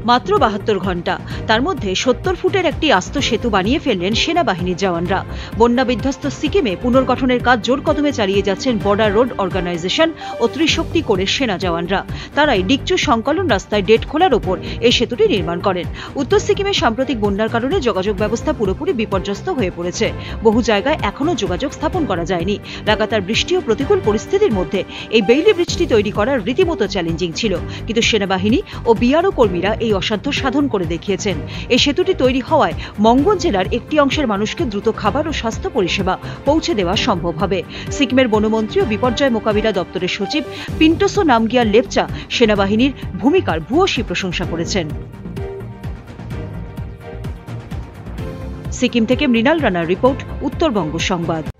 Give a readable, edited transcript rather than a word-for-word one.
মাত্র ৭২ ঘন্টা, তার মধ্যে ৭০ ফুটের একটি আস্ত সেতু বানিয়ে ফেললেন সেনাবাহিনীর জওয়ানরা। বন্যা বিধ্বস্ত সিকিমে পুনর্গঠনের কাজ জোর কদমে চালিয়ে যাচ্ছেন বর্ডার রোড অর্গানাইজেশন ও ত্রিশক্তি কোরের সেনা জওয়ানরা। তারাই ডিকচু সংকলন রাস্তায় ডেট খোলার ওপর এই সেতুটি নির্মাণ করেন। উত্তর সিকিমে সাম্প্রতিক বন্যার কারণে যোগাযোগ ব্যবস্থা পুরোপুরি বিপর্যস্ত হয়ে পড়েছে। বহু জায়গায় এখনো যোগাযোগ স্থাপন করা যায়নি। লাগাতার বৃষ্টি ও প্রতিকূল পরিস্থিতির মধ্যে এই বেইলি ব্রিজটি তৈরি করা রীতিমতো চ্যালেঞ্জিং ছিল, কিন্তু সেনাবাহিনী ও বিআরও কর্মীরা এই অসাধ্য সাধন করে দেখিয়েছেন। এই সেতুটি তৈরি হওয়ায় মঙ্গল জেলার একটি অংশের মানুষকে দ্রুত খাবার ও স্বাস্থ্য পরিষেবা পৌঁছে দেওয়া সম্ভব হবে। সিকিমের বনমন্ত্রী ও বিপর্যয় মোকাবিলা দপ্তরের সচিব পিন্টোসো নামগিয়াল লেপচা সেনাবাহিনীর ভূমিকার ভূয়সী প্রশংসা করেছেন। সিকিম থেকে মৃণাল রানার রিপোর্ট, উত্তরবঙ্গ সংবাদ।